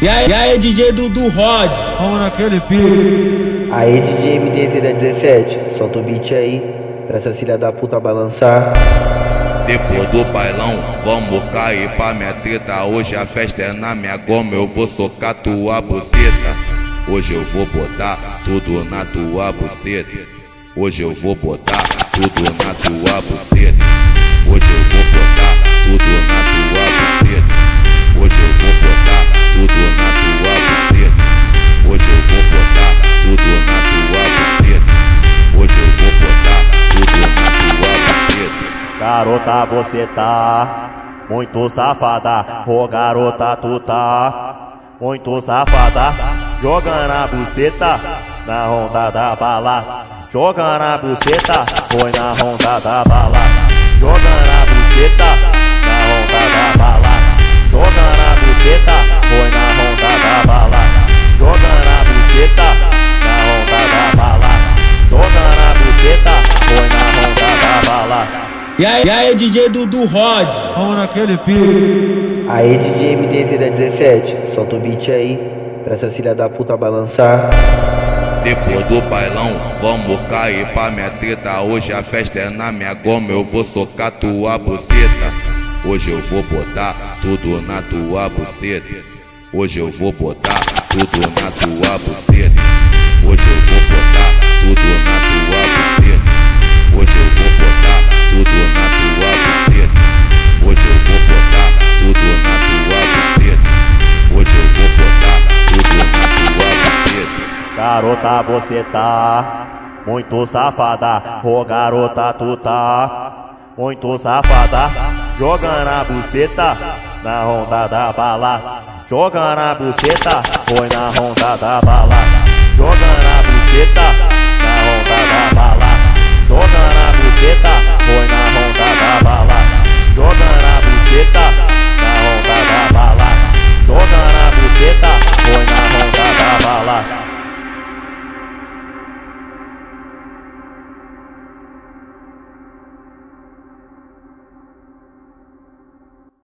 E aí DJ Dudu Rod, vamos naquele pique. Aí DJ MD017, solta o beat aí, pra essa filha da puta balançar. Depois do bailão, vamos cair pra minha treta. Hoje a festa é na minha goma, eu vou socar tua buceta. Hoje eu vou botar tudo na tua buceta. Hoje eu vou botar tudo na tua buceta. Hoje eu vou botar tudo na tua buceta. Hoje eu vou botar tudo na tua buceta. Hoje eu vou botar tudo na tua buceta. Hoje eu vou botar tudo na tua buceta. Garota, você tá muito safada. Ô garota, tu tá muito safada. Jogando a buceta na ronda da bala. Jogando a buceta, foi na ronda da bala. Jogando a buceta na ronda da bala. Jogando a buceta, foi na ronda da bala. Jogando a buceta na ronda da bala. Jogando a buceta, foi na ronda da bala. E aí DJ Dudu Rod, vamos naquele pique. Aí DJ MD017, solta o beat aí, pra essa filha da puta balançar. Depois do bailão, vamos cair pra minha treta. Hoje a festa é na minha goma, eu vou socar tua buceta. Hoje eu vou botar tudo na tua buceta. Hoje eu vou botar tudo na tua buceta. Hoje eu vou botar tudo na tua buceta. Hoje eu vou botar tudo na tua buceta. Hoje eu vou botar tudo na tua buceta. Hoje eu vou botar tudo na tua buceta. Garota, você tá muito safada. Ô garota, tu tá muito safada. Jogando a buceta na ronda da bala. Jogando a buceta, foi na ronda da bala. Jogando a buceta